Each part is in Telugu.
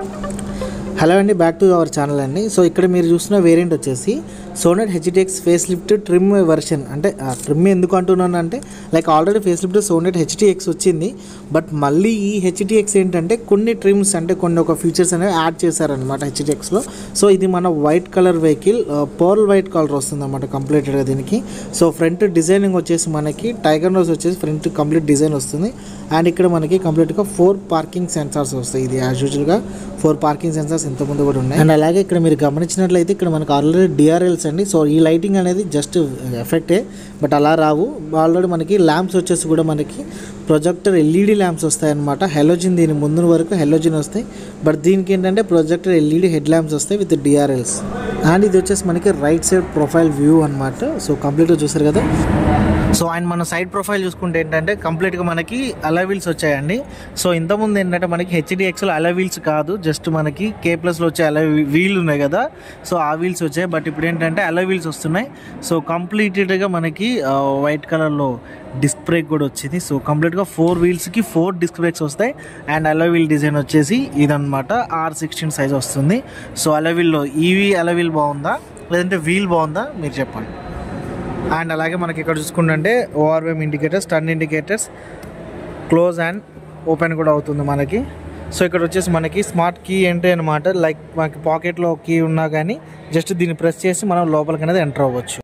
హలో అండి, బ్యాక్ టు అవర్ ఛానల్ అండి. సో ఇక్కడ మీరు చూస్తున్న వేరియంట్ వచ్చేసి Sonet HTX face lift trim version. అంటే ట్రిమ్ ఎందుకు అంటున్నాను అంటే like already face lift Sonet HTX వచ్చింది, బట్ మళ్ళీ ఈ హెచ్టిఎక్స్ ఏంటంటే కొన్ని ట్రిమ్స్ అంటే కొన్ని ఒక ఫీచర్స్ అనేవి యాడ్ చేశారనమాట హెచ్టిఎక్స్లో. సో ఇది మన white colour vehicle, pearl white colour వస్తుంది అనమాట కంప్లీటెడ్గా దీనికి. సో ఫ్రంట్ డిజైనింగ్ వచ్చేసి మనకి టైగర్ నోస్ వచ్చేసి ఫ్రంట్ కంప్లీట్ డిజైన్ వస్తుంది. అండ్ ఇక్కడ మనకి కంప్లీట్గా 4 పార్కింగ్ సెన్సార్స్ వస్తాయి. ఇది యాజ్ యూజువల్గా 4 పార్కింగ్ సెన్సార్స్ ఇంతకుముందు కూడా ఉన్నాయి. అండ్ అలాగే ఇక్కడ మీరు గమనించినట్లయితే ఇక్కడ మనకు ఆల్రెడీ డిఆర్ఎల్స్ అండి. సో ఈ లైటింగ్ అనేది జస్ట్ ఎఫెక్టే, బట్ అలా రావు. ఆల్రెడీ మనకి ల్యాంప్స్ వచ్చేసి కూడా మనకి ప్రొజెక్టర్ ఎల్ఈడి ల్యాంప్స్ వస్తాయి అనమాట. హెలోజిన్ దీని ముందు వరకు హెలోజిన్ వస్తాయి, బట్ దీనికి ఏంటంటే ప్రొజెక్టర్ ఎల్ఈడి హెడ్ ల్యాంప్స్ వస్తాయి విత్ డిఆర్ఎల్స్. అండ్ ఇది వచ్చేసి మనకి రైట్ సైడ్ ప్రొఫైల్ వ్యూ అనమాట. సో కంప్లీట్గా చూసారు కదా. సో అండ్ మన సైడ్ ప్రొఫైల్ చూసుకుంటే ఏంటంటే కంప్లీట్గా మనకి అలా వీల్స్ వచ్చాయండి. సో ఇంతకుముందు ఏంటంటే మనకి హెచ్డిఎక్స్లో అలా వీల్స్ కాదు, జస్ట్ మనకి K+లో వచ్చే అలా వీల్ ఉన్నాయి కదా, సో ఆ వీల్స్ వచ్చాయి. బట్ ఇప్పుడు ఏంటంటే అలా వీల్స్ వస్తున్నాయి. సో కంప్లీటెడ్గా మనకి వైట్ కలర్లో డిస్క్ బ్రేక్ కూడా వచ్చింది. సో కంప్లీట్గా 4 వీల్స్కి 4 డిస్క్ బ్రేక్స్ వస్తాయి. అండ్ అలా వీల్ డిజైన్ వచ్చేసి ఇదనమాట, R16 సైజ్ వస్తుంది. సో అలా వీల్లో ఈవీ అలా వీల్ బాగుందా లేదంటే వీల్ బాగుందా మీరు చెప్పండి. అండ్ అలాగే మనకి ఇక్కడ చూసుకుంటే ORM indicators, turn indicators, close and open కూడా అవుతుంది మనకి. సో ఇక్కడ వచ్చేసి మనకి స్మార్ట్ కీ ఎంట్రీ అనమాట. లైక్ మనకి పాకెట్లో కీ ఉన్నా కానీ జస్ట్ దీన్ని ప్రెస్ చేసి మనం లోపలికి అనేది ఎంటర్ అవ్వచ్చు.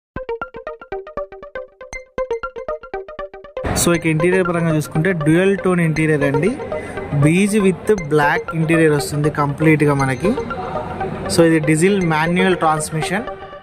సో ఇక ఇంటీరియర్ పరంగా చూసుకుంటే డ్యూయల్ టోన్ ఇంటీరియర్ అండి, బీజ్ విత్ బ్లాక్ ఇంటీరియర్ వస్తుంది కంప్లీట్గా మనకి. సో ఇది డీజిల్ మాన్యువల్ ట్రాన్స్మిషన్.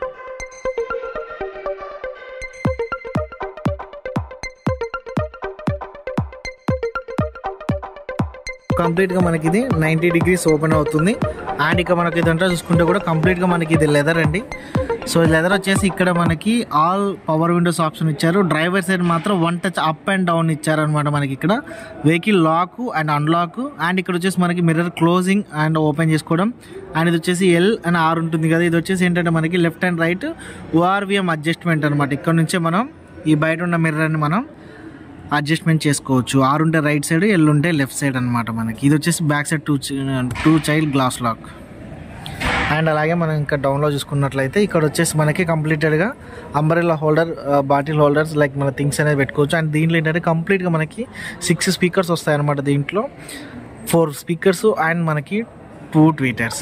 కంప్లీట్గా మనకి ఇది 90 degrees ఓపెన్ అవుతుంది. అండ్ ఇక మనకి ఇదంతా చూసుకుంటే కూడా కంప్లీట్గా మనకి ఇది లెదర్ అండి. సో లెదర్ వచ్చేసి ఇక్కడ మనకి ఆల్ పవర్ విండోస్ ఆప్షన్ ఇచ్చారు. డ్రైవర్ సైడ్ మాత్రం 1 touch అప్ అండ్ డౌన్ ఇచ్చారనమాట మనకి. ఇక్కడ vehicle lock and unlock. And ఇక్కడ వచ్చేసి మనకి మిర్రర్ క్లోజింగ్ అండ్ ఓపెన్ చేసుకోవడం. అండ్ ఇది వచ్చేసి L and R ఉంటుంది కదా, ఇది వచ్చేసి ఏంటంటే మనకి left and right ORVM adjustment అనమాట. ఇక్కడ నుంచే మనం ఈ బయట ఉన్న మిర్రర్ని మనం అడ్జస్ట్మెంట్ చేసుకోవచ్చు. R ఉంటే రైట్ సైడ్, L ఉంటే లెఫ్ట్ సైడ్ అనమాట మనకి. ఇది వచ్చేసి back side two child glass lock. And అలాగే మనం ఇంకా డౌన్లో చూసుకున్నట్లయితే ఇక్కడ వచ్చేసి మనకి కంప్లీటెడ్గా umbrella holder, bottle holders like మన థింగ్స్ అనేది పెట్టుకోవచ్చు. అండ్ దీంట్లో ఏంటంటే కంప్లీట్గా మనకి 6 స్పీకర్స్ వస్తాయి అనమాట. దీంట్లో 4 స్పీకర్స్ అండ్ మనకి 2 ట్వీటర్స్.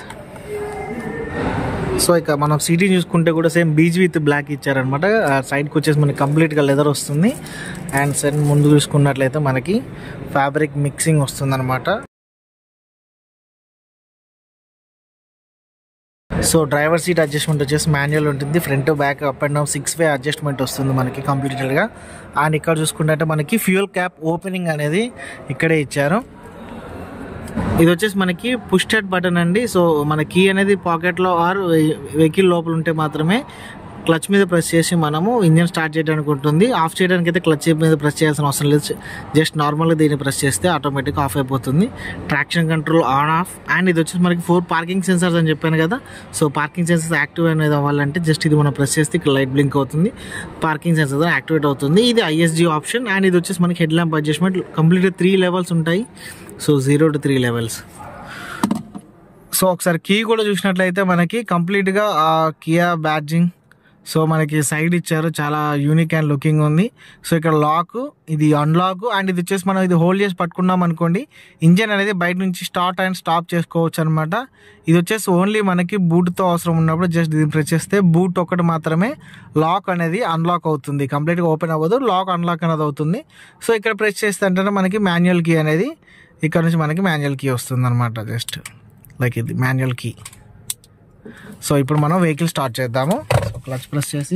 సో ఇక మనం సీటీ చూసుకుంటే కూడా సేమ్ బీజ్ విత్ బ్లాక్ ఇచ్చారనమాట. సైడ్కి వచ్చేసి మనకి కంప్లీట్గా లెదర్ వస్తుంది. అండ్ సైడ్ ముందు చూసుకున్నట్లయితే మనకి ఫ్యాబ్రిక్ మిక్సింగ్ వస్తుంది అనమాట. సో డ్రైవర్ సీట్ అడ్జస్ట్మెంట్ వచ్చేసి మాన్యువల్ ఉంటుంది. Front back up and down 6 way adjustment వస్తుంది మనకి కంప్లీటెడ్గా. అండ్ ఇక్కడ చూసుకుంటే మనకి ఫ్యూయల్ క్యాప్ ఓపెనింగ్ అనేది ఇక్కడే ఇచ్చారు. ఇది వచ్చేసి మనకి పుష్ స్టార్ట్ బటన్ అండి. సో మన కీ అనేది పాకెట్లో ఆర్ వెహికల్ లోపల ఉంటే మాత్రమే క్లచ్ మీద ప్రెస్ చేసి మనము ఇంజన్ స్టార్ట్ చేయడానికి ఉంటుంది. ఆఫ్ చేయడానికి అయితే క్లచ్ మీద ప్రెస్ చేయాల్సిన అవసరం లేదు. జస్ట్ నార్మల్గా దీన్ని ప్రెస్ చేస్తే ఆటోమేటిక్గా ఆఫ్ అయిపోతుంది. Traction control on off. And ఇది వచ్చేసి మనకి 4 పార్కింగ్ సెన్సార్స్ అని చెప్పాను కదా. సో పార్కింగ్ సెన్సార్స్ యాక్టివ్ అనేది అవ్వాలంటే జస్ట్ ఇది మనం ప్రెస్ చేస్తే ఇక్కడ లైట్ బ్లింక్ అవుతుంది, పార్కింగ్ సెన్సార్ యాక్టివేట్ అవుతుంది. ఇది ISG ఆప్షన్. అండ్ ఇది వచ్చేసి మనకి హెడ్ ల్యాంప్ అడ్జస్ట్మెంట్. కంప్లీట్గా 3 levels ఉంటాయి. So 0 to 3 levels. సో ఒకసారి కీ కూడా చూసినట్లయితే మనకి కంప్లీట్గా కియా బ్యాడ్జింగ్. సో మనకి సైడ్ ఇచ్చారు, చాలా యూనిక్ అండ్ లుకింగ్ ఉంది. సో ఇక్కడ లాక్, ఇది అన్లాక్. అండ్ ఇది వచ్చేసి మనం ఇది హోల్డ్ చేసి పట్టుకున్నాం అనుకోండి, ఇంజన్ అనేది బయట నుంచి స్టార్ట్ అండ్ స్టాప్ చేసుకోవచ్చు అనమాట. ఇది వచ్చేసి ఓన్లీ మనకి బూట్తో అవసరం ఉన్నప్పుడు జస్ట్ దీన్ని ప్రెస్ చేస్తే బూట్ ఒకటి మాత్రమే లాక్ అనేది అన్లాక్ అవుతుంది, కంప్లీట్గా ఓపెన్ అవ్వదు, లాక్ అన్లాక్ అనేది అవుతుంది. సో ఇక్కడ ప్రెస్ చేస్తే అంటే మనకి మాన్యువల్ కీ అనేది ఇక్కడ నుంచి మనకి మాన్యువల్ కీ వస్తుంది అనమాట. జస్ట్ లైక్ ఇది మాన్యువల్ కీ. సో ఇప్పుడు మనం వెహికల్ స్టార్ట్ చేద్దాము. సో క్లచ్ ప్రెస్ చేసి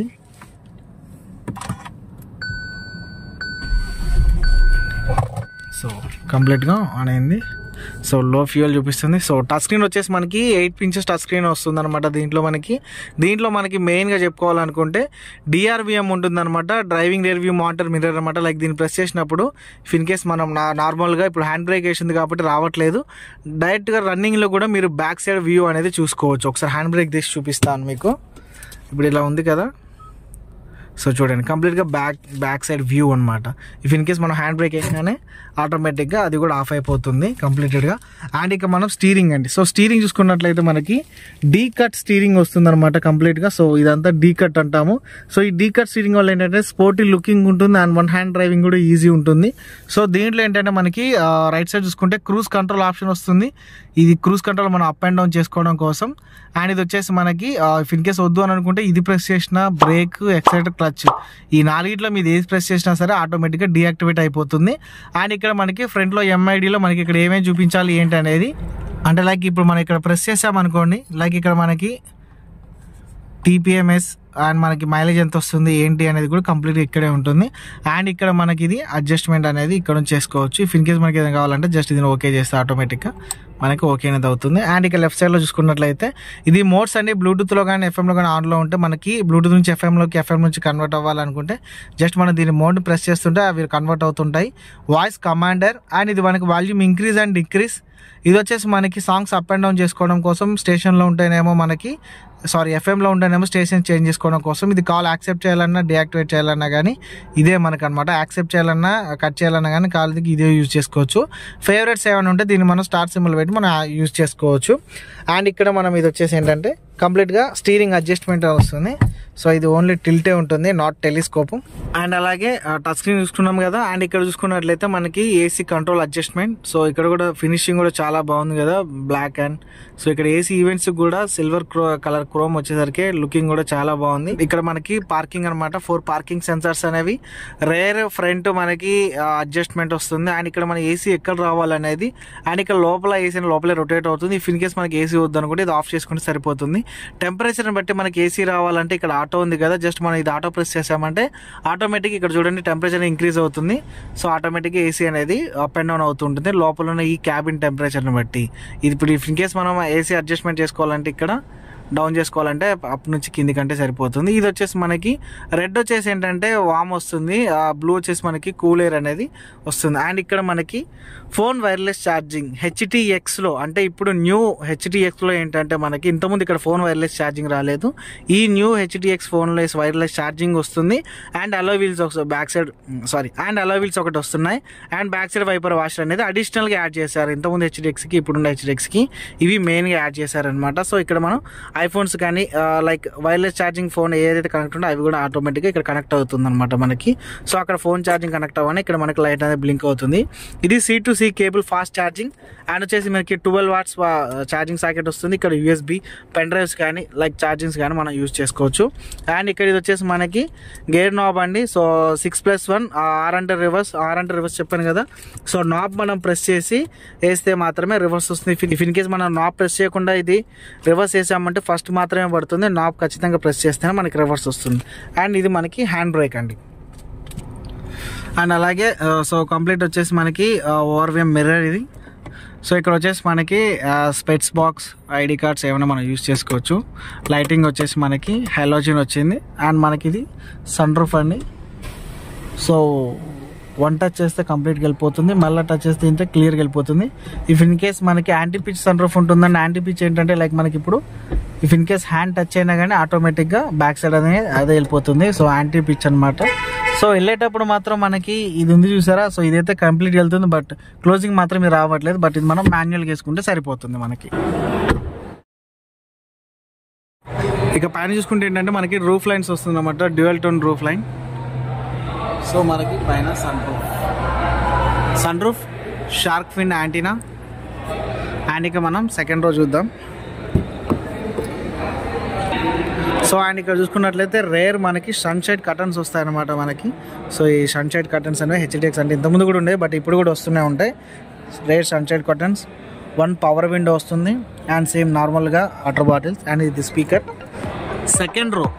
సో కంప్లీట్గా ఆన్ అయింది. సో లో ఫ్యూయల్ చూపిస్తుంది. సో టచ్ స్క్రీన్ వచ్చేసి మనకి 8 inches టచ్ స్క్రీన్ వస్తుంది అనమాట. దీంట్లో మనకి మెయిన్గా చెప్పుకోవాలనుకుంటే DRVM ఉంటుంది అనమాట, driving rear view monitor mirror అనమాట. లైక్ దీన్ని ప్రెస్ చేసినప్పుడు ఇన్ కేస్ మనం నార్మల్గా ఇప్పుడు హ్యాండ్ బ్రేక్ వేసింది కాబట్టి రావట్లేదు, డైరెక్ట్గా రన్నింగ్లో కూడా మీరు బ్యాక్ సైడ్ వ్యూ అనేది చూసుకోవచ్చు. ఒకసారి హ్యాండ్ బ్రేక్ తీసి చూపిస్తాను మీకు. ఇప్పుడు ఇలా ఉంది కదా. సో చూడండి కంప్లీట్గా బ్యాక్ సైడ్ వ్యూ అనమాట. ఇఫ్ ఇన్ కేస్ మనం హ్యాండ్ బ్రేక్ వేయగానే ఆటోమేటిక్గా అది కూడా ఆఫ్ అయిపోతుంది కంప్లీటెడ్గా. అండ్ ఇక మనం స్టీరింగ్ అండి. సో స్టీరింగ్ చూసుకున్నట్లయితే మనకి డీ కట్ స్టీరింగ్ వస్తుంది అనమాట కంప్లీట్గా. సో ఇదంతా డీ కట్ అంటాము. సో ఈ డీ కట్ స్టీరింగ్ వల్ల ఏంటంటే స్పోర్టీ లుకింగ్ ఉంటుంది అండ్ వన్ హ్యాండ్ డ్రైవింగ్ కూడా ఈజీ ఉంటుంది. సో దీంట్లో ఏంటంటే మనకి రైట్ సైడ్ చూసుకుంటే క్రూజ్ కంట్రోల్ ఆప్షన్ వస్తుంది. ఇది క్రూజ్ కంట్రోల్ మనం అప్ అండ్ డౌన్ చేసుకోవడం కోసం. అండ్ ఇది వచ్చేసి మనకి ఇఫ్ ఇన్ కేస్ వద్దు అని అనుకుంటే ఇది ప్రెస్ చేసిన బ్రేక్, ఎక్సైటర్, క్లచ్ ఈ నాలుగిట్లో మీరు ఏది ప్రెస్ చేసినా సరే ఆటోమేటిక్గా డీయాక్టివేట్ అయిపోతుంది. అండ్ ఇక్కడ మనకి ఫ్రంట్లో ఎంఐడిలో మనకి ఇక్కడ ఏమేమి చూపించాలి ఏంటి అనేది, అంటే లైక్ ఇప్పుడు మనం ఇక్కడ ప్రెస్ చేసామనుకోండి, లైక్ ఇక్కడ మనకి టీపీఎంఎస్ అండ్ మనకి మైలేజ్ ఎంత వస్తుంది ఏంటి అనేది కూడా కంప్లీట్గా ఇక్కడే ఉంటుంది. అండ్ ఇక్కడ మనకి ఇది అడ్జస్ట్మెంట్ అనేది ఇక్కడ నుంచి చేసుకోవచ్చు. ఇఫ్ ఇన్ కేస్ మనకి ఏదైనా కావాలంటే జస్ట్ ఇది ఓకే చేస్తే ఆటోమేటిక్గా మనకి ఓకే అనేది అవుతుంది. అండ్ ఇక్కడ లెఫ్ట్ సైడ్లో చూసుకున్నట్లయితే ఇది మోడ్స్ అండి. బ్లూటూత్లో కానీ ఎఫ్ఎంలో కానీ ఆన్లో ఉంటే మనకి బ్లూటూత్ నుంచి ఎఫ్ఎంలోకి, ఎఫ్ఎం నుంచి కన్వర్ట్ అవ్వాలనుకుంటే జస్ట్ మనం దీని మోడ్ని ప్రెస్ చేస్తుంటే అవి కన్వర్ట్ అవుతుంటాయి. వాయిస్ కమాండర్ అండ్ ఇది మనకి వాల్యూమ్ ఇంక్రీజ్ అండ్ డిక్రీజ్. ఇది వచ్చేసి మనకి సాంగ్స్ అప్ అండ్ డౌన్ చేసుకోవడం కోసం, స్టేషన్లో ఉంటేనేమో మనకి ఎఫ్ఎంలో ఉంటేనేమో స్టేషన్ చేంజ్ చేసుకోవడం కోసం. ఇది కాల్ యాక్సెప్ట్ చేయాలన్నా డియాక్టివేట్ చేయాలన్నా కానీ ఇదే మనకు అనమాట. యాక్సెప్ట్ చేయాలన్నా కట్ చేయాలన్నా కానీ కాల్కి ఇదే యూజ్ చేసుకోవచ్చు. ఫేవరెట్స్ ఏమైనా ఉంటే దీన్ని మనం స్టార్ సింబల్ పెట్టి మనం యూజ్ చేసుకోవచ్చు. అండ్ ఇక్కడ మనం ఇది వచ్చేసి ఏంటంటే కంప్లీట్గా స్టీరింగ్ అడ్జస్ట్మెంట్ వస్తుంది. సో ఇది ఓన్లీ టిల్టే ఉంటుంది, నాట్ టెలిస్కోప్. అండ్ అలాగే టచ్ స్క్రీన్ చూసుకున్నాం కదా. అండ్ ఇక్కడ చూసుకున్నట్లయితే మనకి ఏసీ కంట్రోల్ అడ్జస్ట్మెంట్. సో ఇక్కడ కూడా ఫినిషింగ్ కూడా చాలా బాగుంది కదా, బ్లాక్ అండ్ సో ఇక్కడ ఏసీ ఈవెంట్స్ కూడా సిల్వర్ కలర్ క్రోమ్ వచ్చేసరికి లుకింగ్ కూడా చాలా బాగుంది. ఇక్కడ మనకి పార్కింగ్ అనమాట, 4 పార్కింగ్ సెన్సార్స్ అనేవి, రేర్ ఫ్రంట్ మనకి అడ్జస్ట్మెంట్ వస్తుంది. అండ్ ఇక్కడ మన ఏసీ ఎక్కడ రావాలనేది, అండ్ ఇక్కడ లోపల ఏసీ లోపలే రొటేట్ అవుతుంది. ఇఫ్ ఇన్ కేస్ మనకి ఏసీ వద్దు అనుకుంటే ఇది ఆఫ్ చేసుకుంటే సరిపోతుంది. టెంపరేచర్ని బట్టి మనకి ఏసీ రావాలంటే ఇక్కడ ఆటో ఉంది కదా, జస్ట్ మనం ఇది ఆటో ప్రెస్ చేసామంటే ఆటోమేటిక్ ఇక్కడ చూడండి టెంపరేచర్ ఇంక్రీజ్ అవుతుంది. సో ఆటోమేటిక్గా ఏసీ అనేది అప్ అండ్ డౌన్ అవుతుంటుంది లోపల ఉన్న ఈ క్యాబిన్ టెంపరేచర్ని బట్టి. ఇది ఇప్పుడు ఇఫ్ ఇన్ కేస్ మనం ఏసీ అడ్జస్ట్మెంట్ చేసుకోవాలంటే ఇక్కడ డౌన్ చేసుకోవాలంటే అప్ నుంచి కింది కంటే సరిపోతుంది. ఇది వచ్చేసి మనకి రెడ్ వచ్చేసి ఏంటంటే వామ్ వస్తుంది, బ్లూ వచ్చేసి మనకి కూల్ ఎయిర్ అనేది వస్తుంది. అండ్ ఇక్కడ మనకి ఫోన్ వైర్లెస్ ఛార్జింగ్ HTXలో, అంటే ఇప్పుడు న్యూ HTXలో ఏంటంటే మనకి ఇంతకుముందు ఇక్కడ ఫోన్ వైర్లెస్ ఛార్జింగ్ రాలేదు. ఈ న్యూ HTX ఫోన్లెస్ వైర్లెస్ ఛార్జింగ్ వస్తుంది. And alloy wheels back side and alloy wheels ఒకటి వస్తున్నాయి. And back side wiper washer అనేది అడిషనల్గా యాడ్ చేశారు. ఇంతకుముందు HTXకి ఇప్పుడున్న HTXకి ఇవి మెయిన్గా యాడ్ చేశారనమాట. సో ఇక్కడ మనం ఐఫోన్స్ కానీ లైక్ వైర్లెస్ ఛార్జింగ్ ఫోన్ ఏదైతే కనెక్ట్ ఉందో అవి కూడా ఆటోమేటిక్గా ఇక్కడ కనెక్ట్ అవుతుంది అనమాట మనకి. సో అక్కడ ఫోన్ ఛార్జింగ్ కనెక్ట్ అవ్వని ఇక్కడ మనకి లైట్ అనేది బ్లింక్ అవుతుంది. ఇది C2C cable fast charging. And వచ్చేసి మనకి 12 వాట్స్ ఛార్జింగ్ సాకెట్ వస్తుంది. ఇక్కడ USB పెన్ డ్రైవ్స్ కానీ లైక్ ఛార్జింగ్స్ కానీ మనం యూజ్ చేసుకోవచ్చు. అండ్ ఇక్కడ ఇది వచ్చేసి మనకి గేర్ నాబ్ అండి. సో 6+1 R అంటే రివర్స్ చెప్పాను కదా. సో నాబ్ మనం ప్రెస్ చేసి వేస్తే మాత్రమే రివర్స్ వస్తుంది. ఇఫ్ ఇన్ కేస్ మనం నాబ్ ప్రెస్ చేయకుండా ఇది రివర్స్ వేసామంటే ఫస్ట్ మాత్రమే పడుతుంది. నాబ్ ఖచ్చితంగా ప్రెస్ చేస్తేనే మనకి రివర్స్ వస్తుంది. అండ్ ఇది మనకి హ్యాండ్ బ్రేక్ అండి. అండ్ అలాగే సో కంప్లీట్ వచ్చేసి మనకి ఓవర్వేమ్ మిర్రర్ ఇది. సో ఇక్కడ వచ్చేసి మనకి స్పెట్స్ బాక్స్, ID కార్డ్స్ ఏమైనా మనం యూజ్ చేసుకోవచ్చు. లైటింగ్ వచ్చేసి మనకి హెలోజిన్ వచ్చింది. అండ్ మనకి ఇది సన్ రూఫ్ అండి. సో 1 టచ్ చేస్తే కంప్లీట్గా వెళ్ళిపోతుంది, మళ్ళీ టచ్ చేస్తే ఇంటే క్లియర్గా వెళ్ళిపోతుంది. ఇఫ్ ఇన్ కేస్ మనకి యాంటీ పిచ్ సన్ రూఫ్ ఉంటుందండి. యాంటీ పిచ్ ఏంటంటే లైక్ మనకి ఇప్పుడు if in case hand touch అయినా కానీ ఆటోమేటిక్గా బ్యాక్ సైడ్ అనేది అదే వెళ్ళిపోతుంది. సో యాంటీ పిచ్ అనమాట. సో వెళ్ళేటప్పుడు మాత్రం మనకి ఇది ఉంది చూసారా. సో ఇదైతే కంప్లీట్ వెళ్తుంది, బట్ క్లోజింగ్ మాత్రం ఇది రావట్లేదు. బట్ ఇది మనం మాన్యువల్గా వేసుకుంటే సరిపోతుంది మనకి. ఇక పైన చూసుకుంటే ఏంటంటే మనకి రూఫ్ లైన్స్ వస్తుంది అనమాట, dual tone roof line. So మనకి పైన sun roof shark fin antenna. And ఇక మనం సెకండ్ రో చూద్దాం. సో అండ్ ఇక్కడ చూసుకున్నట్లయితే రేర్ మనకి సన్షైడ్ కర్టన్స్ వస్తాయన్నమాట మనకి. సో ఈ సన్షైడ్ కర్టన్స్ అనేవి HTX అంటే ఇంతకుముందు కూడా ఉండే, బట్ ఇప్పుడు కూడా వస్తూనే ఉంటాయి. Rear sunshade curtains, 1 power window వస్తుంది. అండ్ సేమ్ నార్మల్గా వాటర్ బాటిల్స్. అండ్ ఇది speaker. Second row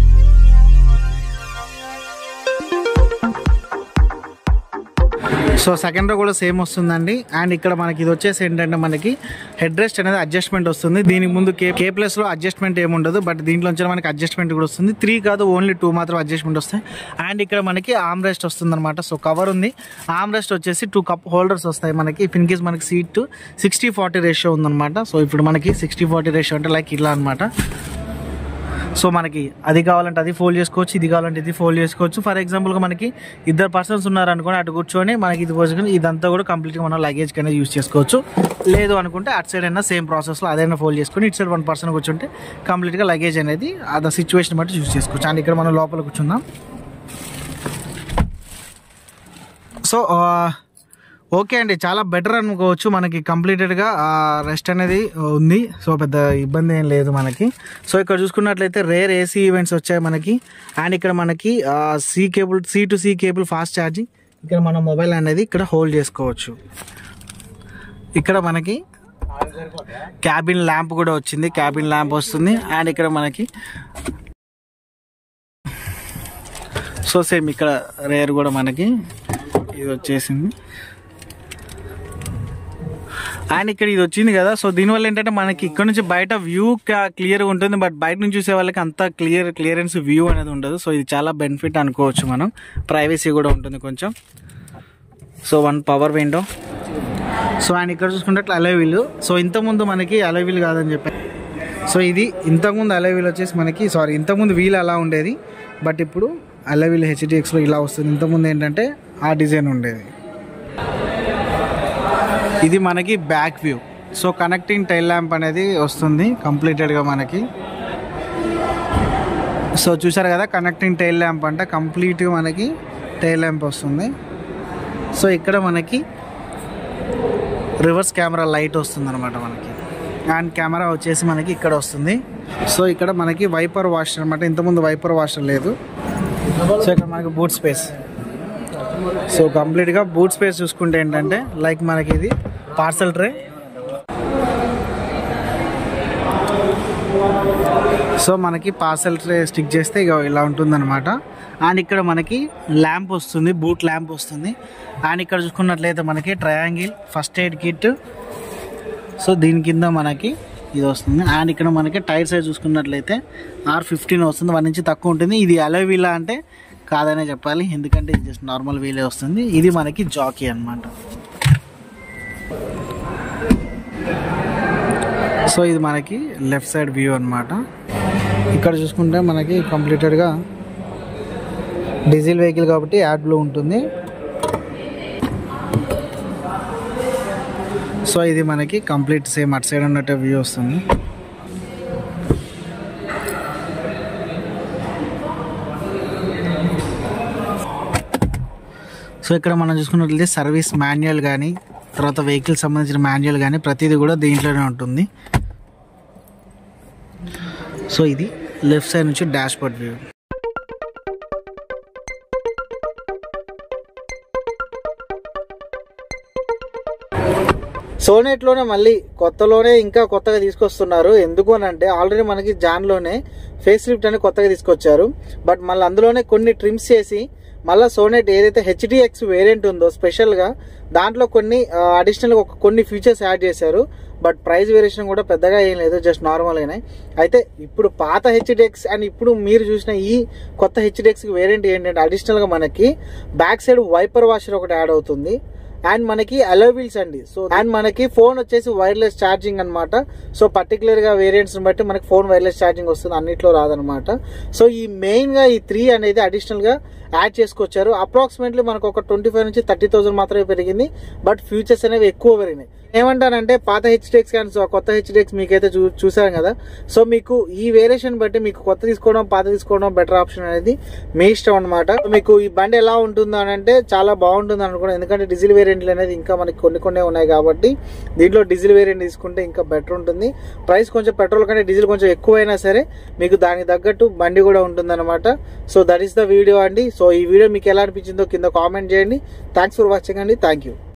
so so second row కూడా సేమ్ వస్తుందండి. అండ్ ఇక్కడ మనకి ఇది వచ్చేసి ఏంటంటే మనకి హెడ్ రెస్ట్ అనేది అడ్జస్ట్మెంట్ వస్తుంది. దీనికి ముందు కే ప్లస్లో అడ్జస్ట్మెంట్ ఏమి ఉండదు, బట్ దీంట్లోంచి మనకి అడ్జస్ట్మెంట్ కూడా వస్తుంది. 3 కాదు, ఓన్లీ 2 మాత్రం అడ్జస్ట్మెంట్ వస్తాయి. అండ్ ఇక్కడ మనకి ఆర్మ్ రెస్ట్ వస్తుంది అనమాట. సో కవర్ ఉంది, ఆర్మ్ రెస్ట్ వచ్చేసి 2 కప్ హోల్డర్స్ వస్తాయి మనకి. ఇన్ కేస్ మనకి సీట్ 60-40 రేషియో ఉందన్నమాట. సో ఇప్పుడు మనకి 60-40 రేషియో అంటే లైక్ ఇలా అనమాట. సో మనకి అది కావాలంటే అది ఫోల్డ్ చేసుకోవచ్చు, ఇది కావాలంటే ఇది ఫోల్డ్ చేసుకోవచ్చు. ఫర్ ఎగ్జాంపుల్గా మనకి 2 పర్సన్స్ ఉన్నారనుకోండి, అటు కూర్చొని మనకి ఇది పోసుకొని ఇదంతా కూడా కంప్లీట్గా మనం లగేజ్ కన్నా యూజ్ చేసుకోవచ్చు. లేదు అనుకుంటే అటు సైడ్ అయినా సేమ్ ప్రాసెస్లో అదైనా ఫోల్డ్ చేసుకొని ఇటు సైడ్ 1 పర్సన్ కూర్చుంటే కంప్లీట్గా లగేజ్ అనేది ఆ సిచ్యువేషన్ బట్టి యూజ్ చేసుకోవచ్చు. అండ్ ఇక్కడ మనం లోపల కూర్చుందాం. సో ఓకే అండి, చాలా బెటర్ అనుకోవచ్చు. మనకి కంప్లీటెడ్గా రెస్ట్ అనేది ఉంది. సో పెద్ద ఇబ్బంది ఏం లేదు మనకి. సో ఇక్కడ చూసుకున్నట్లయితే రేర్ ఏసీ ఈవెంట్స్ వచ్చాయి మనకి. అండ్ ఇక్కడ మనకి C-to-C కేబుల్ ఫాస్ట్ ఛార్జింగ్. ఇక్కడ మన మొబైల్ అనేది ఇక్కడ హోల్డ్ చేసుకోవచ్చు. ఇక్కడ మనకి క్యాబిన్ ల్యాంప్ కూడా వచ్చింది, క్యాబిన్ ల్యాంప్ వస్తుంది. అండ్ ఇక్కడ మనకి సో సేమ్ ఇక్కడ రేర్ కూడా మనకి ఇది వచ్చేసింది. అండ్ ఇక్కడ ఇది వచ్చింది కదా, సో దీనివల్ల ఏంటంటే మనకి ఇక్కడ నుంచి బయట వ్యూ క్లియర్గా ఉంటుంది, బట్ బయట నుంచి చూసే వాళ్ళకి అంత క్లియరెన్స్ వ్యూ అనేది ఉండదు. సో ఇది చాలా బెనిఫిట్ అనుకోవచ్చు మనం. ప్రైవసీ కూడా ఉంటుంది కొంచెం. So 1 power window. So and ఇక్కడ చూసుకుంటే అలై వీల్. సో ఇంతకుముందు మనకి అలై వీల్ కాదని చెప్పాను. సో ఇది ఇంతకుముందు అలై వీల్ వచ్చేసి మనకి ఇంతకుముందు వీల్ అలా ఉండేది, బట్ ఇప్పుడు అలై వీల్ HTXలో ఇలా వస్తుంది. ఇంతకుముందు ఏంటంటే ఆ డిజైన్ ఉండేది. ఇది మనకి back view. So connecting tail lamp అనేది వస్తుంది కంప్లీటెడ్గా మనకి. సో చూసారు కదా, కనెక్టింగ్ టైల్ ల్యాంప్ అంటే కంప్లీట్గా మనకి టైల్ ల్యాంప్ వస్తుంది. సో ఇక్కడ మనకి రివర్స్ కెమెరా లైట్ వస్తుంది అనమాట మనకి. అండ్ కెమెరా వచ్చేసి మనకి ఇక్కడ వస్తుంది. సో ఇక్కడ మనకి వైపర్ వాషర్ అనమాట. ఇంతకుముందు వైపర్ వాషర్ లేదు. సో ఇక్కడ మనకి బూట్ స్పేస్. సో కంప్లీట్గా బూట్ స్పేస్ చూసుకుంటే ఏంటంటే లైక్ మనకి ఇది పార్సల్ ట్రే. సో మనకి పార్సల్ ట్రే స్టిక్ చేస్తే ఇక ఇలా ఉంటుందన్నమాట. అండ్ ఇక్కడ మనకి ల్యాంప్ వస్తుంది, బూట్ ల్యాంప్ వస్తుంది. అండ్ ఇక్కడ చూసుకున్నట్లయితే మనకి triangle first aid kit. So దీని కింద మనకి ఇది వస్తుంది. అండ్ ఇక్కడ మనకి టైర్ సైజ్ చూసుకున్నట్లయితే R15 వస్తుంది, 1 ఇంచ్ తక్కువ ఉంటుంది. ఇది అలై వీలా అంటే కాదనే చెప్పాలి, ఎందుకంటే ఇది జస్ట్ నార్మల్ వీలే వస్తుంది. ఇది మనకి జాకీ అన్నమాట. సో ఇది మనకి లెఫ్ట్ సైడ్ వ్యూ అన్నమాట. ఇక్కడ చూసుకుంటే మనకి కంప్లీటెడ్గా డీజిల్ వెహికల్ కాబట్టి యాడ్ బ్లూ ఉంటుంది. సో ఇది మనకి కంప్లీట్ సేమ్ అటు సైడ్ ఉన్నట్టు వ్యూ వస్తుంది. సో ఇక్కడ మనం చూసుకున్నట్లయితే సర్వీస్ మాన్యువల్ కానీ తర్వాత వెహికల్ సంబంధించిన మాన్యువల్ కానీ ప్రతిదీ కూడా దీంట్లోనే ఉంటుంది. సో ఇది లెఫ్ట్ సైడ్ నుంచి డాష్ బోర్డ్ వ్యూ. సోనెట్లోనే మళ్ళీ కొత్తలోనే ఇంకా కొత్తగా తీసుకొస్తున్నారు. ఎందుకు అని అంటే ఆల్రెడీ మనకి జాన్లోనే ఫేస్ లిఫ్ట్ అని కొత్తగా తీసుకొచ్చారు, బట్ మళ్ళీ అందులోనే కొన్ని ట్రిమ్స్ చేసి మళ్ళీ సోనెట్ ఏదైతే HTX వేరియంట్ ఉందో స్పెషల్గా దాంట్లో కొన్ని అడిషనల్గా కొన్ని ఫీచర్స్ యాడ్ చేశారు. బట్ ప్రైస్ వేరియేషన్ కూడా పెద్దగా ఏం లేదు, జస్ట్ నార్మల్గానే. అయితే ఇప్పుడు పాత HTX అండ్ ఇప్పుడు మీరు చూసిన ఈ కొత్త HTX వేరియంట్ ఏంటంటే అడిషనల్గా మనకి బ్యాక్ సైడ్ వైపర్ వాషర్ ఒకటి యాడ్ అవుతుంది. అండ్ మనకి అలై వీల్స్ అండి. సో అండ్ మనకి ఫోన్ వచ్చేసి వైర్లెస్ ఛార్జింగ్ అనమాట. సో పర్టికులర్ గా వేరియంట్స్ బట్టి మనకి ఫోన్ వైర్లెస్ ఛార్జింగ్ వస్తుంది, అన్నిట్లో రాదనమాట. సో ఈ మెయిన్ గా ఈ 3 అనేది అడిషనల్ గా యాడ్ చేసుకొచ్చారు. అప్రాక్సిమేట్లీ మనకు ఒక 25,000 నుంచి 30,000 మాత్రమే పెరిగింది, బట్ ఫ్యూచర్స్ అనేవి ఎక్కువ పెరిగినాయి. ఏమంటానంటే పాత HTX కానీ కొత్త HTX మీకైతే చూసారు కదా. సో మీకు ఈ వేరియేషన్ బట్టి మీకు కొత్త తీసుకోవడం పాత తీసుకోవడం బెటర్ ఆప్షన్ అనేది మీ ఇష్టం అనమాట. మీకు ఈ బండి ఎలా ఉంటుందో అని అంటే చాలా బాగుంటుంది అనుకోండి, ఎందుకంటే డీజిల్ వేరియంట్లు అనేది ఇంకా మనకి కొన్ని ఉన్నాయి కాబట్టి దీంట్లో డీజిల్ వేరియంట్ తీసుకుంటే ఇంకా బెటర్ ఉంటుంది. ప్రైస్ కొంచెం పెట్రోల్ కంటే డీజిల్ కొంచెం ఎక్కువైనా సరే మీకు దానికి తగ్గట్టు బండి కూడా ఉంటుంది అనమాట. So that is the video అండి. సో ఈ వీడియో మీకు ఎలా అనిపించిందో కింద కామెంట్ చేయండి. థ్యాంక్స్ ఫర్ వాచింగ్ అండి. Thank you.